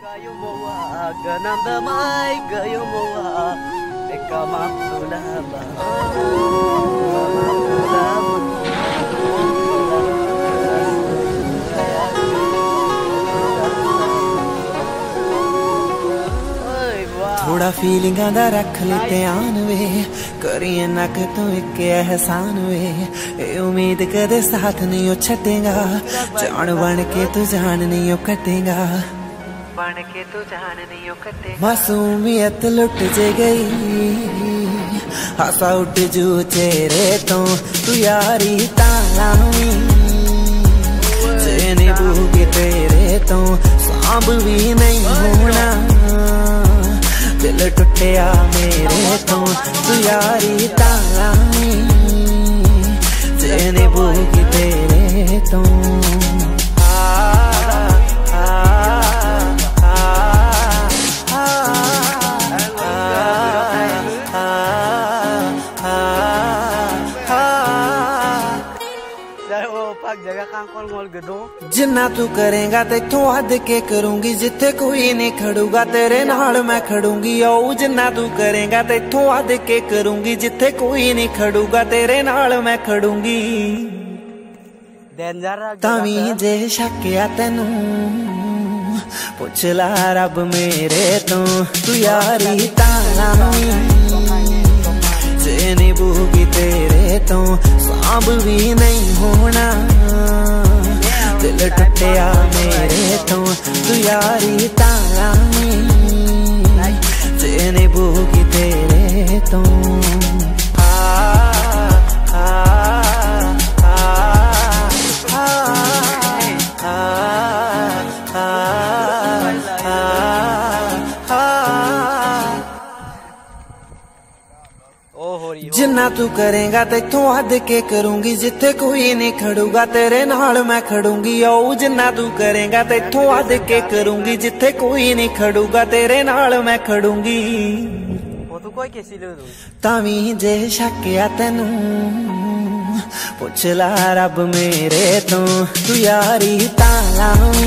Kayo mawa, ganang damay, kayo mawa, eka makulaba, थोड़ा feeling दा रख ले ध्यान वे, करिए नक तू एक एहसान वे, ए उम्मीद कदे साथ नहीं ओ छटेगा, जान बन के तू जान नहीं ओ कटेगा, बन के तू जान नहीं ओ कटेगा। मासूमियत लुट जे गई, हसा उठ जू चेहरे तो तू यारी तालावी, जेने बूगे तेरे तो सांभ भी नहीं होना, दिल टुटिया मेरे तो तू यारी तालावी, जेने बूगी तेरे तो। जिन्ना तू करेगा तेथों हद के करूंगी, जिथे कोई नहीं खड़ूगा तेरे नाल मैं खड़ूंगी। ओ जिन्ना तू करेगा तेथों हद के करूंगी, जिथे कोई नहीं खड़ूगा तेरे नाल मैं खड़ूंगी। तावी जे शक्या तेनू पुछ ला रब मेरे तो तू यारी तालावी, जे निभूगी तेरे तो सांभ भी नहीं होना, दिल टुटिया मेरे तो तू यारी तालावी, जे निभूगी तेरे तो। जिन्ना तू करेगा तेथों हद के करूंगी, जिथे कोई नहीं खड़ूगा तेरे नाल मैं खड़ूंगी। ओ जिन्ना तू करेगा तेथों हद के करूंगी, जिथे कोई नहीं खड़ूगा तेरे नाल मैं खड़ूंगी। तावी जे शक्या तेनू पुछ ला रब मेरे तो तू यारी तालावी,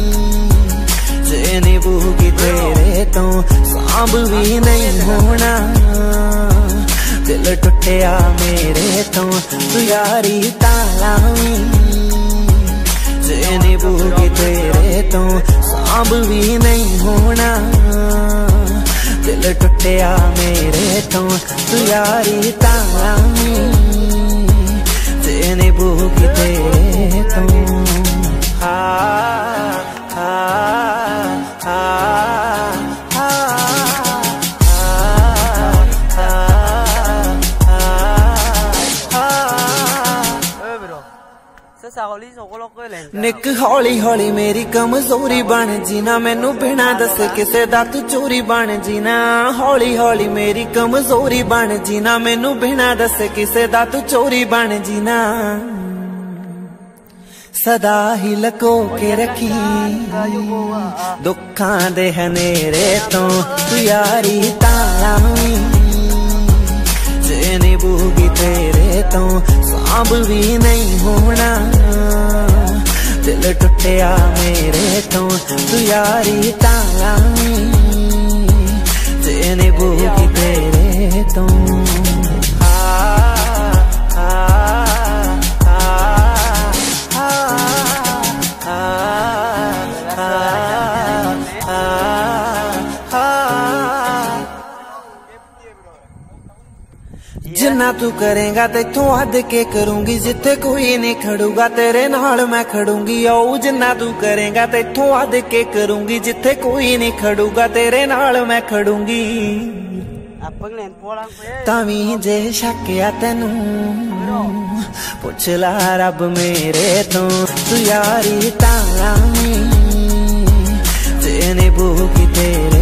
जे निभूगी तेरे तो सांभ भी नहीं होना, दिल टुटिया मेरे तो तू यारी तालावी, जे निभूगी तेरे तो सांभ भी नहीं होना, दिल टुटिया मेरे तो तू यारी तालावी, जे निभूगी तेरे तो। निक हौली हौली मेरी कमजोरी बन जीना, मैनू बिना दस किसे दा तू चोरी बन जीना। हौली हौली मेरी कमजोरी बन जीना, मैनू बिना दस किसे दा तू चोरी बन जीना। सदा ही लको के रखी दुखां दे हनेरे तो तू यारी तालावी, जे निभूगी तेरे तो सांभ भी नहीं होना, दिल टुटिया मेरे तो तू यारी तालावी, जे निभूगी तेरे तो। जिन्ना तू करेगा तेथों हद के करूंगी, जिथे कोई नहीं खड़ूगा तेरे नाल मैं खड़ूंगी। ओ जिन्ना तू करेगा तेथों हद के करूंगी, जिथे कोई नहीं खड़ूगा तेरे नाल मैं खड़ूंगी। तावी जे शक्या तेनू पुछ ला रब मेरे तो तू यारी तालावी, जे निभूगी तेरे